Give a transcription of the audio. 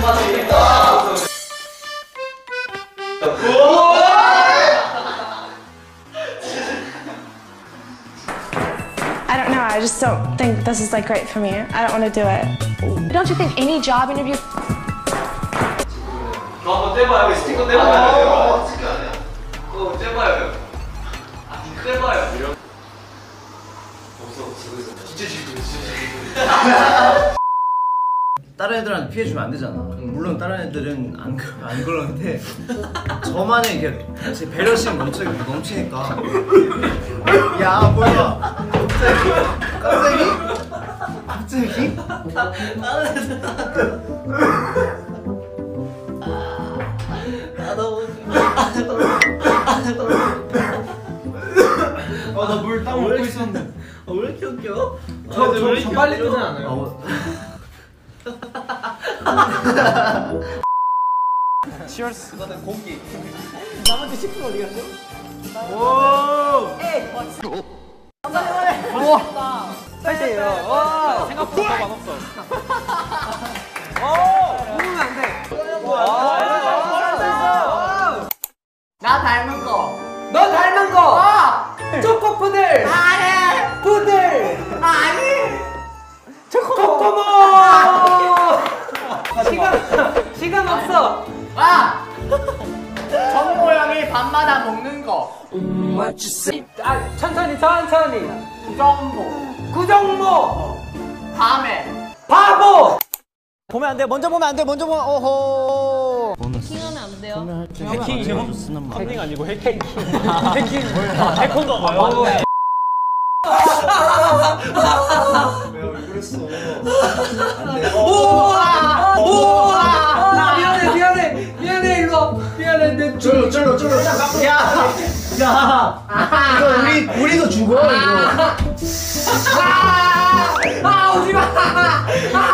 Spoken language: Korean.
I don't know, I just don't think this is like great for me. I don't want to do it. Don't you think any job interview? 한번 떼봐요. 스티커 떼봐요. 스티커 아니야? 떼봐요. 떼봐요. 없어. 지고 있어. 진짜 지고 있어. 다른 애들한테 피해 주면 안 되잖아. 물론 다른 애들은 안 그러는데 저만의 이게 제 배려심 넘치니까. 야 뭐야? 갑자기? 다른 애들. 나 물 딱 먹고 있었는데. 왜 이렇게 웃겨? 저 빨리 뜨지 않아요? 치얼스. 고기. 나머지 10분 어디 갔죠? 오! 에이! 우와! 파이팅이에요. 와! 생각보다 더 맛없어. 먹으면 안 돼. 나 닮은 거. 너 닮은 거! 초코푸들! 아니. 푸들! 아니. 초코모! 시간 없어! 아. 전 모양이 밤마다 먹는 거. 천천히. 구정모. 구정모! 밤에. 바보! 보면 안 돼. 먼저 보면 안 돼. 오호. 해킹하면 안 돼요. 해킹이요? 해킹 아니고 해킹. 해킹. 해커인가 봐요. 왜 그랬어? 우와. 미안해 일로 와. 미안해 내 쫄로. 야 이거 우리도 죽어 이거. 오지마.